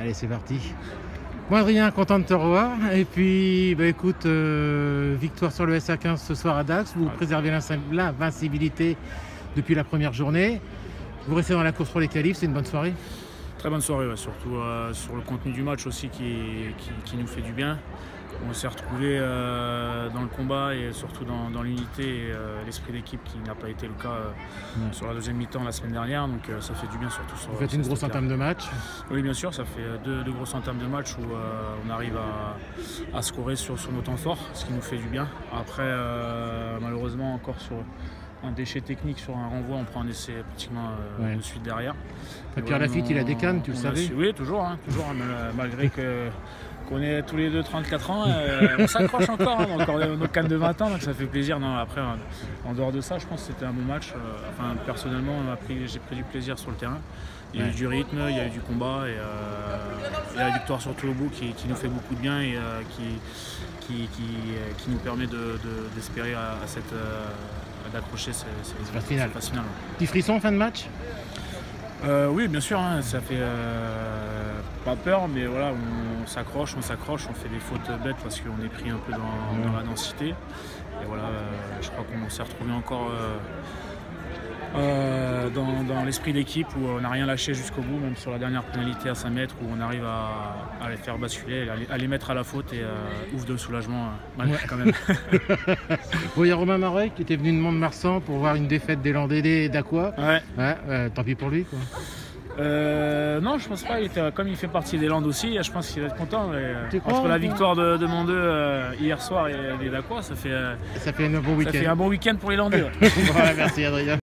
Allez, c'est parti. Bon Adrien, content de te revoir. Et puis, bah, écoute, victoire sur le SA15 ce soir à Dax. Vous préservez l'invincibilité depuis la première journée. Vous restez dans la course pour les qualifs, c'est une bonne soirée? Très bonne soirée, ouais, surtout sur le contenu du match aussi qui nous fait du bien. On s'est retrouvés dans le combat et surtout dans l'unité et l'esprit d'équipe qui n'a pas été le cas sur la deuxième mi-temps la semaine dernière. Donc ça fait du bien surtout sur. Vous faites une grosse entame de match? Oui, bien sûr, ça fait deux grosses entames de match où on arrive à scorer sur nos temps forts, ce qui nous fait du bien. Après, malheureusement, encore sur un déchet technique sur un renvoi, on prend un essai pratiquement de suite derrière. Pierre Lafitte, il a des cannes, tu le savais? Oui, toujours, malgré qu'on est tous les deux 34 ans, on s'accroche encore, encore nos cannes de 20 ans, donc ça fait plaisir. Non, après, en dehors de ça, je pense que c'était un bon match. Enfin, personnellement, j'ai pris du plaisir sur le terrain. Il y a eu du rythme, il y a eu du combat et la victoire surtout au bout qui nous fait beaucoup de bien et qui nous permet d'espérer d'accrocher cette phase finale. Petit frisson en fin de match? Oui, bien sûr, ça fait pas peur, mais voilà, on s'accroche, on fait des fautes bêtes parce qu'on est pris un peu dans la densité. Et voilà, je crois qu'on s'est retrouvé encore dans l'esprit d'équipe où on n'a rien lâché jusqu'au bout, même sur la dernière pénalité à 5 mètres où on arrive à les faire basculer, à les mettre à la faute et ouf de soulagement quand même. Bon, il y a Romain Marais qui était venu de Mont-de-Marsan pour voir une défaite des Landais d'Aqua. Tant pis pour lui, quoi. Non, je pense pas. Comme il fait partie des Landes aussi, je pense qu'il va être content. Entre la victoire de Mont 2 hier soir et les d'Aqua, ça fait un bon week-end. Ça fait un bon week-end pour les Landais. Voilà, merci Adrien.